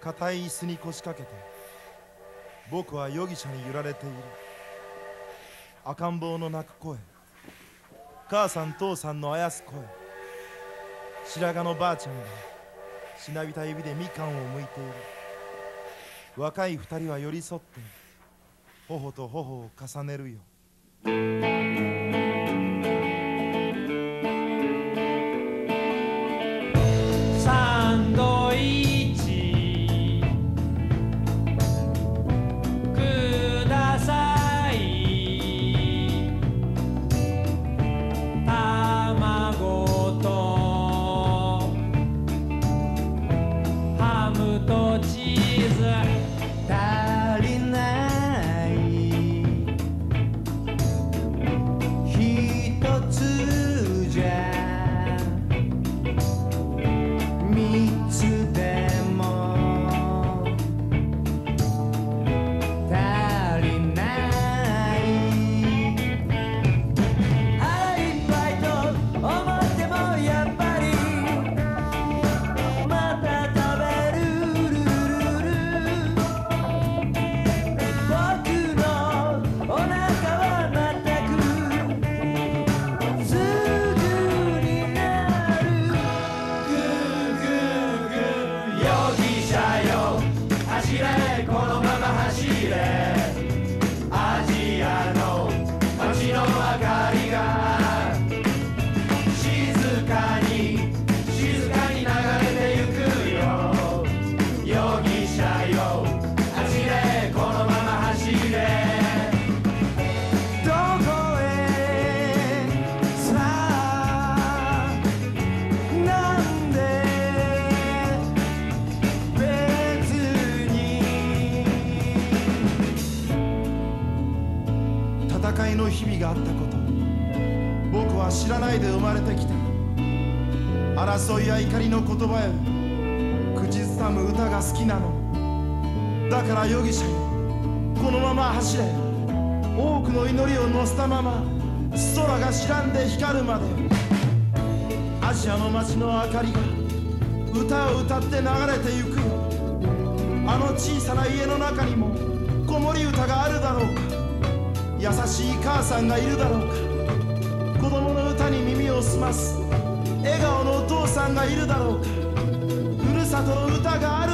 硬い椅子に腰掛けて僕は容疑者に揺られている。赤ん坊の泣く声、母さん父さんのあやす声、白髪のばあちゃんがしなびた指でみかんを剥いている。若い二人は寄り添って頬と頬を重ねるよ。 サンドイッチください。卵とハムとチーズ足りない一つじゃ三つでも足りない。腹いっぱいと思ってもやっぱりまた食べる。ルルルル僕のお腹はまったくすぐになる。グーグーグー容疑者よ走れこのまま走れ。アジアの街の明かりが静かに流れてゆくよ。容疑者よ走れこのまま走れ。どこへさあなんで別に。 戦いの日々があったこと、僕は知らないで生まれてきた。争いや怒りの言葉より口ずさむ歌が好きなの。だから容疑者よこのまま走れ。多くの祈りを乗せたまま空が白んで光るまで。アジアの街の明かりが歌を歌って流れてゆくよ。あの小さな家の中にも子守歌があるだろうか。優しい母さんがいるだろうか。子供の歌に耳を澄ます笑顔のお父さんがいるだろうか。ふるさとの歌があ